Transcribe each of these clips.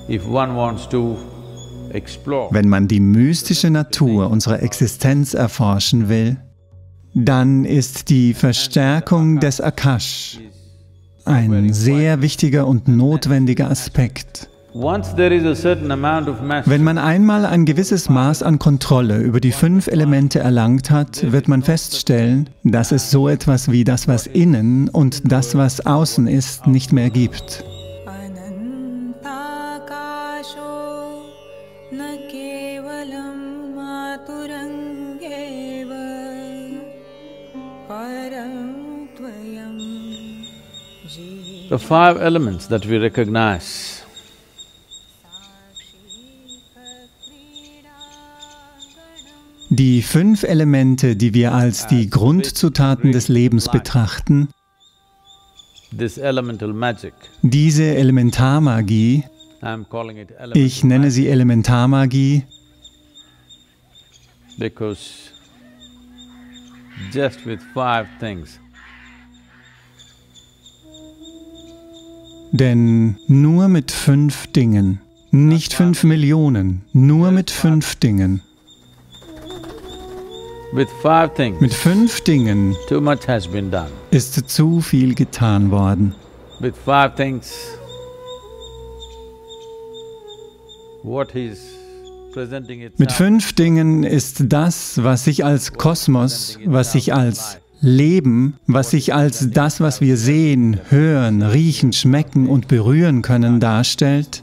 Wenn man die mystische Natur unserer Existenz erforschen will, dann ist die Verstärkung des Akash ein sehr wichtiger und notwendiger Aspekt. Wenn man einmal ein gewisses Maß an Kontrolle über die 5 Elemente erlangt hat, wird man feststellen, dass es so etwas wie das, was innen und das, was außen ist, nicht mehr gibt. The 5 elements that we recognize Die 5 Elemente, die wir als die Grundzutaten des Lebens betrachten, diese Elementarmagie, ich nenne sie Elementarmagie, because just with 5 things denn nur mit 5 Dingen, nicht 5 Millionen, nur mit 5 Dingen. Mit 5 Dingen too much has been done. Ist zu viel getan worden. With 5 things, what is presenting itself. Mit 5 Dingen ist das, was sich als Kosmos, was sich als Leben, was sich als das, was wir sehen, hören, riechen, schmecken und berühren können, darstellt,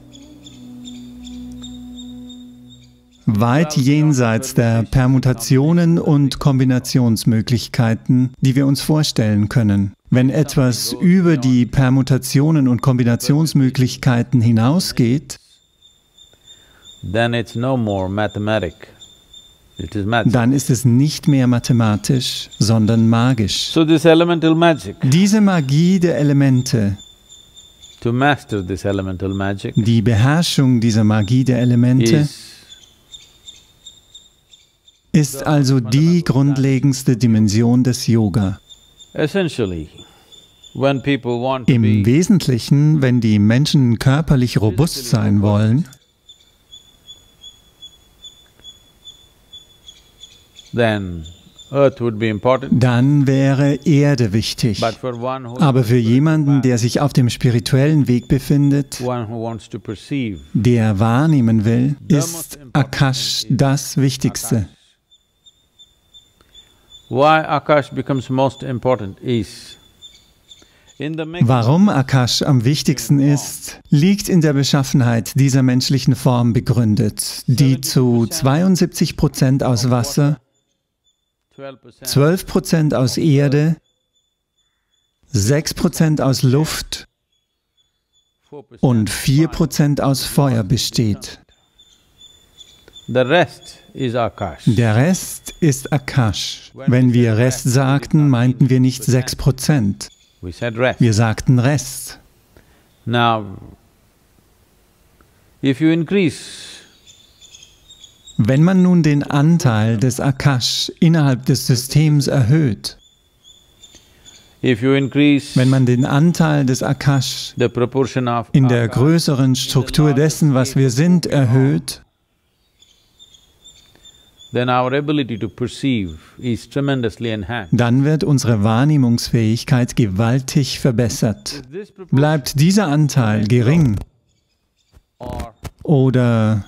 weit jenseits der Permutationen und Kombinationsmöglichkeiten, die wir uns vorstellen können. Wenn etwas über die Permutationen und Kombinationsmöglichkeiten hinausgeht, then it's no more mathematic. Dann ist es nicht mehr mathematisch, sondern magisch. So this elemental magic, diese Magie der Elemente, to master this elemental magic, die Beherrschung dieser Magie der Elemente, ist also die grundlegendste Dimension des Yoga. Im Wesentlichen, wenn die Menschen körperlich robust sein wollen, then Earth would be important. Dann wäre Erde wichtig. Aber für jemanden, der sich auf dem spirituellen Weg befindet, der wahrnehmen will, ist Akash das Wichtigste. Warum Akash am wichtigsten ist, liegt in der Beschaffenheit dieser menschlichen Form begründet, die zu 72% aus Wasser, 12% aus Erde, 6% aus Luft und 4% aus Feuer besteht. Der Rest ist Akash. Wenn wir Rest sagten, meinten wir nicht 6%. Wir sagten Rest. Now, if you increase, wenn man nun den Anteil des Akash innerhalb des Systems erhöht, wenn man den Anteil des Akash in der größeren Struktur dessen, was wir sind, erhöht, then our ability to perceive is tremendously enhanced. Dann wird unsere Wahrnehmungsfähigkeit gewaltig verbessert. Bleibt dieser Anteil gering oder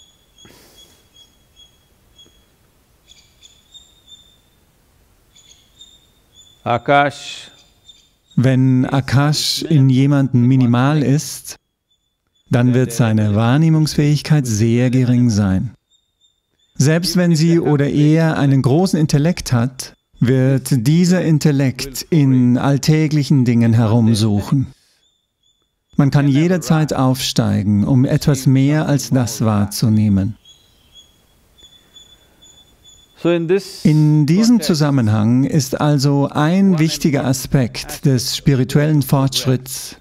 Akash, wenn Akash in jemandem minimal ist, dann wird seine Wahrnehmungsfähigkeit sehr gering sein. Selbst wenn sie oder er einen großen Intellekt hat, wird dieser Intellekt in alltäglichen Dingen herumsuchen. Man kann jederzeit aufsteigen, um etwas mehr als das wahrzunehmen. In diesem Zusammenhang ist also ein wichtiger Aspekt des spirituellen Fortschritts,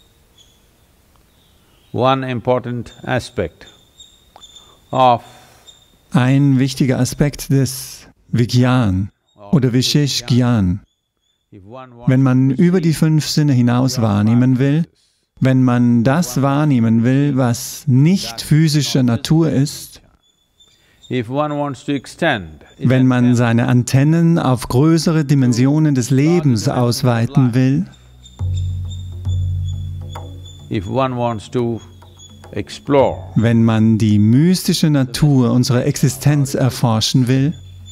ein wichtiger Aspekt des Vigyan oder Vishesh Gyan. Wenn man über die 5 Sinne hinaus wahrnehmen will, Wenn man das wahrnehmen will, was nicht physischer Natur ist, wenn man seine Antennen auf größere Dimensionen des Lebens ausweiten will, wenn man die mystische Natur unserer Existenz erforschen will,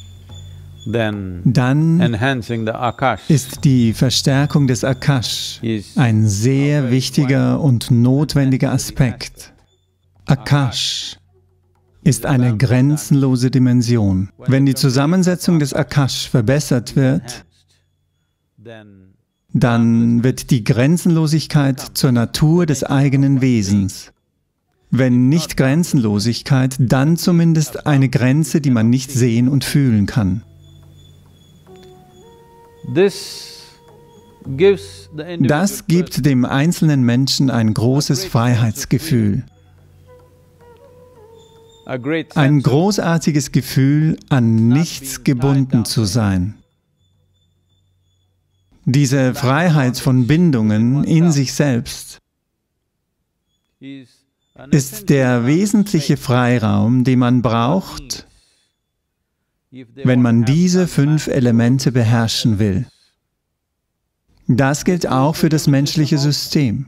dann ist die Verstärkung des Akash ein sehr wichtiger und notwendiger Aspekt. Akash ist eine grenzenlose Dimension. Wenn die Zusammensetzung des Akash verbessert wird, dann wird die Grenzenlosigkeit zur Natur des eigenen Wesens. Wenn nicht Grenzenlosigkeit, dann zumindest eine Grenze, die man nicht sehen und fühlen kann. Das gibt dem einzelnen Menschen ein großes Freiheitsgefühl. Ein großartiges Gefühl, an nichts gebunden zu sein. Diese Freiheit von Bindungen in sich selbst ist der wesentliche Freiraum, den man braucht, wenn man diese 5 Elemente beherrschen will. Das gilt auch für das menschliche System.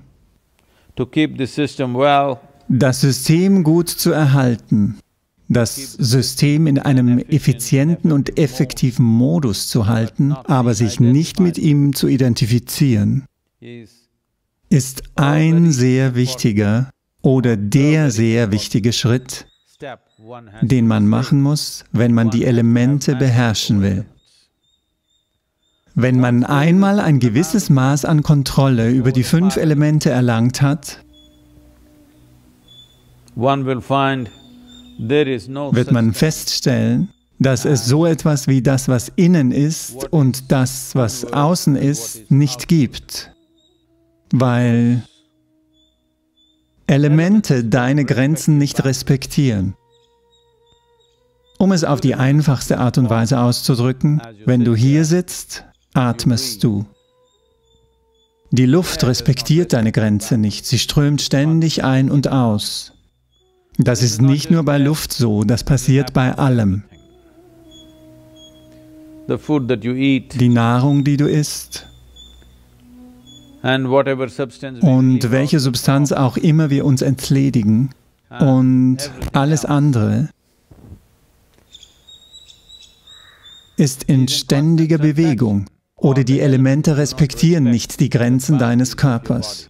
Das System gut zu erhalten, das System in einem effizienten und effektiven Modus zu halten, aber sich nicht mit ihm zu identifizieren, ist ein sehr wichtiger oder der sehr wichtige Schritt, den man machen muss, wenn man die Elemente beherrschen will. Wenn man einmal ein gewisses Maß an Kontrolle über die 5 Elemente erlangt hat, wird man feststellen, dass es so etwas wie das, was innen ist und das, was außen ist, nicht gibt, weil Elemente deine Grenzen nicht respektieren. Um es auf die einfachste Art und Weise auszudrücken, wenn du hier sitzt, atmest du. Die Luft respektiert deine Grenze nicht, sie strömt ständig ein und aus. Das ist nicht nur bei Luft so, das passiert bei allem. Die Nahrung, die du isst, und welche Substanz auch immer wir uns entledigen, und alles andere ist in ständiger Bewegung, oder die Elemente respektieren nicht die Grenzen deines Körpers.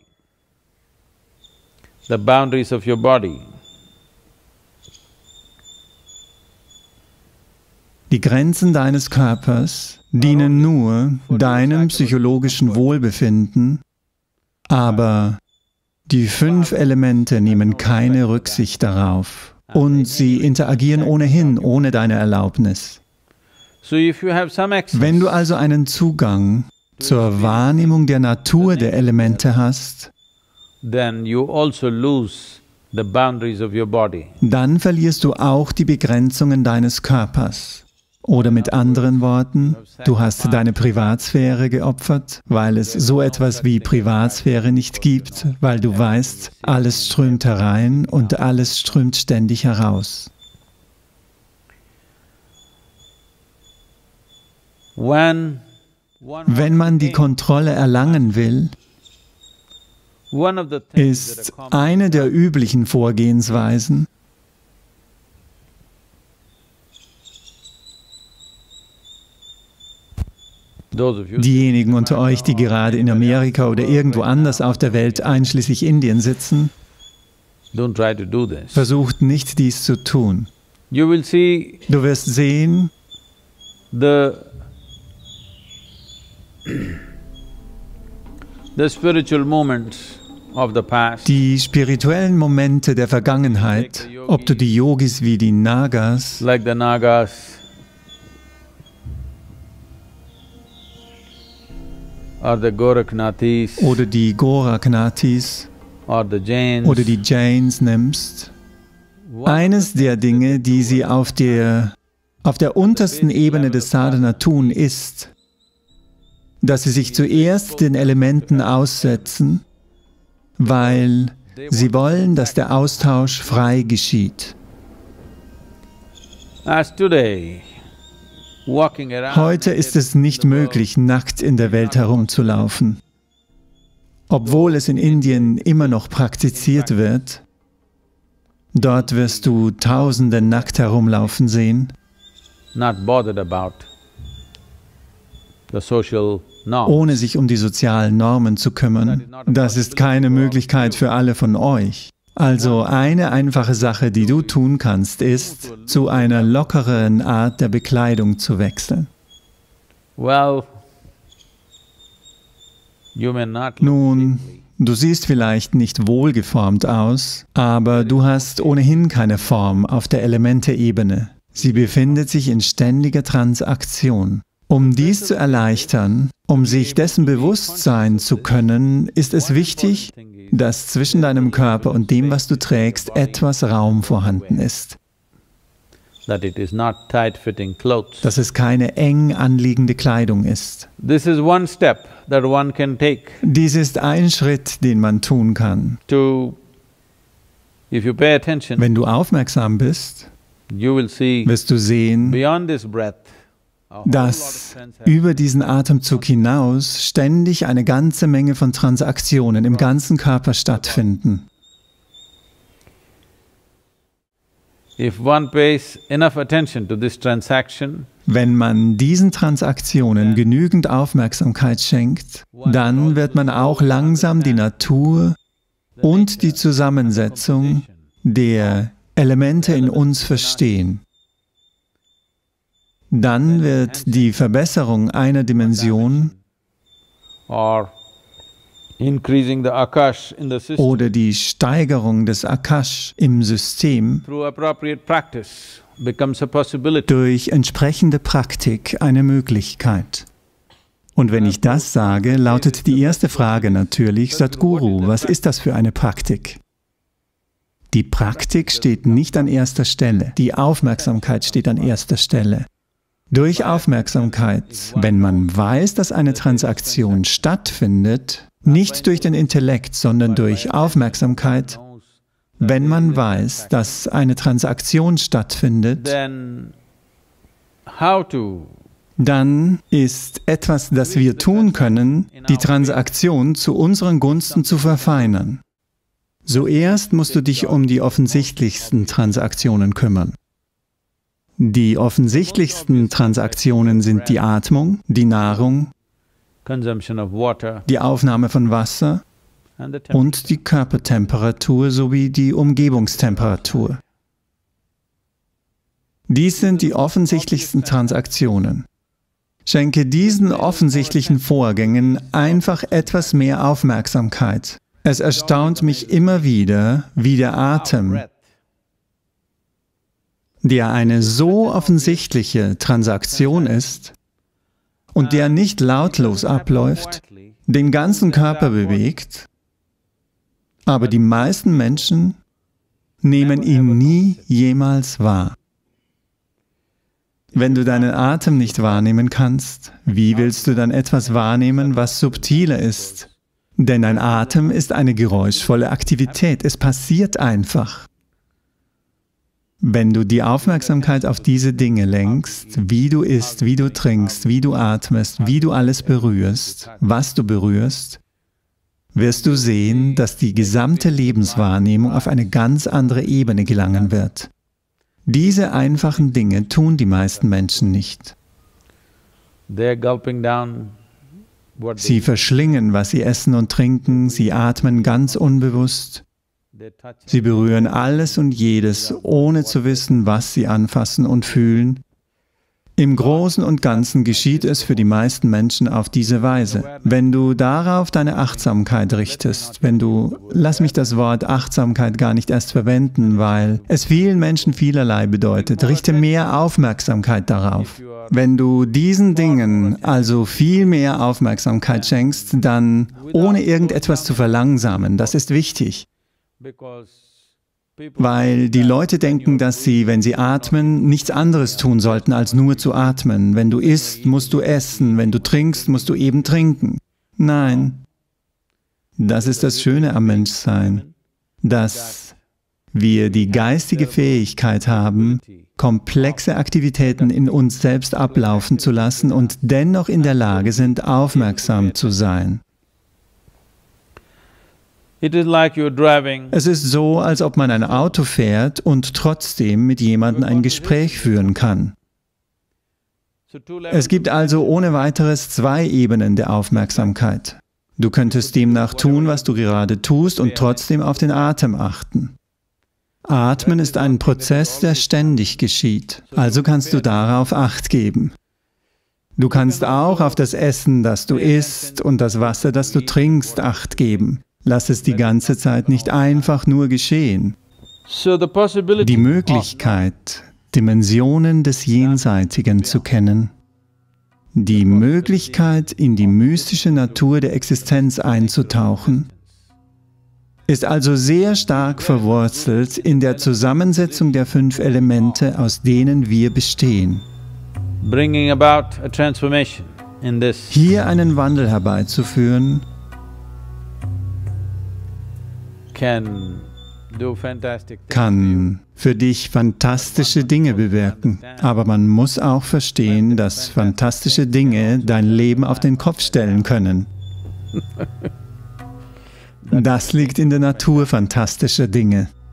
Die Grenzen deines Körpers dienen nur deinem psychologischen Wohlbefinden, aber die 5 Elemente nehmen keine Rücksicht darauf und sie interagieren ohnehin ohne deine Erlaubnis. Wenn du also einen Zugang zur Wahrnehmung der Natur der Elemente hast, dann verlierst du auch die Begrenzungen deines Körpers. Oder mit anderen Worten, du hast deine Privatsphäre geopfert, weil es so etwas wie Privatsphäre nicht gibt, weil du weißt, alles strömt herein und alles strömt ständig heraus. Wenn man die Kontrolle erlangen will, ist eine der üblichen Vorgehensweisen, diejenigen unter euch, die gerade in Amerika oder irgendwo anders auf der Welt, einschließlich Indien, sitzen, versucht nicht, dies zu tun. Du wirst sehen, die spirituellen Momente der Vergangenheit, ob du die Yogis wie die Nagas, oder die Goraknathis oder die Jains nimmst, eines der Dinge, die sie auf der untersten Ebene des Sadhana tun, ist, dass sie sich zuerst den Elementen aussetzen weil sie wollen, dass der Austausch frei geschieht. Heute ist es nicht möglich, nackt in der Welt herumzulaufen. Obwohl es in Indien immer noch praktiziert wird, dort wirst du Tausende nackt herumlaufen sehen, ohne sich um die sozialen Normen zu kümmern. Das ist keine Möglichkeit für alle von euch. Also eine einfache Sache, die du tun kannst, ist, zu einer lockeren Art der Bekleidung zu wechseln. Nun, du siehst vielleicht nicht wohlgeformt aus, aber du hast ohnehin keine Form auf der Elemente-Ebene. Sie befindet sich in ständiger Transaktion. Um dies zu erleichtern, um sich dessen bewusst sein zu können, ist es wichtig, dass zwischen deinem Körper und dem, was du trägst, etwas Raum vorhanden ist. Dass es keine eng anliegende Kleidung ist. Dies ist ein Schritt, den man tun kann. Wenn du aufmerksam bist, wirst du sehen, dass über diesen Atemzug hinaus ständig eine ganze Menge von Transaktionen im ganzen Körper stattfinden. Wenn man diesen Transaktionen genügend Aufmerksamkeit schenkt, dann wird man auch langsam die Natur und die Zusammensetzung der Elemente in uns verstehen. Dann wird die Verbesserung einer Dimension oder die Steigerung des Akash im System durch entsprechende Praktik eine Möglichkeit. Und wenn ich das sage, lautet die erste Frage natürlich, Sadhguru, was ist das für eine Praktik? Die Praktik steht nicht an erster Stelle, die Aufmerksamkeit steht an erster Stelle. Durch Aufmerksamkeit, wenn man weiß, dass eine Transaktion stattfindet, nicht durch den Intellekt, sondern durch Aufmerksamkeit, wenn man weiß, dass eine Transaktion stattfindet, dann ist etwas, das wir tun können, die Transaktion zu unseren Gunsten zu verfeinern. Zuerst musst du dich um die offensichtlichsten Transaktionen kümmern. Die offensichtlichsten Transaktionen sind die Atmung, die Nahrung, die Aufnahme von Wasser und die Körpertemperatur sowie die Umgebungstemperatur. Dies sind die offensichtlichsten Transaktionen. Schenke diesen offensichtlichen Vorgängen einfach etwas mehr Aufmerksamkeit. Es erstaunt mich immer wieder, wie der Atem, der eine so offensichtliche Transaktion ist und der nicht lautlos abläuft, den ganzen Körper bewegt, aber die meisten Menschen nehmen ihn nie jemals wahr. Wenn du deinen Atem nicht wahrnehmen kannst, wie willst du dann etwas wahrnehmen, was subtiler ist? Denn ein Atem ist eine geräuschvolle Aktivität, es passiert einfach. Wenn du die Aufmerksamkeit auf diese Dinge lenkst, wie du isst, wie du trinkst, wie du atmest, wie du alles berührst, was du berührst, wirst du sehen, dass die gesamte Lebenswahrnehmung auf eine ganz andere Ebene gelangen wird. Diese einfachen Dinge tun die meisten Menschen nicht. Sie verschlingen, was sie essen und trinken, sie atmen ganz unbewusst. Sie berühren alles und jedes, ohne zu wissen, was sie anfassen und fühlen. Im Großen und Ganzen geschieht es für die meisten Menschen auf diese Weise. Wenn du darauf deine Achtsamkeit richtest, lass mich das Wort Achtsamkeit gar nicht erst verwenden, weil es vielen Menschen vielerlei bedeutet, richte mehr Aufmerksamkeit darauf. Wenn du diesen Dingen also viel mehr Aufmerksamkeit schenkst, dann ohne irgendetwas zu verlangsamen, das ist wichtig. Weil die Leute denken, dass sie, wenn sie atmen, nichts anderes tun sollten, als nur zu atmen. Wenn du isst, musst du essen, wenn du trinkst, musst du eben trinken. Nein. Das ist das Schöne am Menschsein, dass wir die geistige Fähigkeit haben, komplexe Aktivitäten in uns selbst ablaufen zu lassen und dennoch in der Lage sind, aufmerksam zu sein. Es ist so, als ob man ein Auto fährt und trotzdem mit jemandem ein Gespräch führen kann. Es gibt also ohne weiteres zwei Ebenen der Aufmerksamkeit. Du könntest demnach tun, was du gerade tust und trotzdem auf den Atem achten. Atmen ist ein Prozess, der ständig geschieht, also kannst du darauf Acht geben. Du kannst auch auf das Essen, das du isst und das Wasser, das du trinkst, Acht geben. Lass es die ganze Zeit nicht einfach nur geschehen. Die Möglichkeit, Dimensionen des Jenseitigen zu kennen, die Möglichkeit, in die mystische Natur der Existenz einzutauchen, ist also sehr stark verwurzelt in der Zusammensetzung der 5 Elemente, aus denen wir bestehen. Hier einen Wandel herbeizuführen, kann für dich fantastische Dinge bewirken. Aber man muss auch verstehen, dass fantastische Dinge dein Leben auf den Kopf stellen können. Das liegt in der Natur fantastischer Dinge.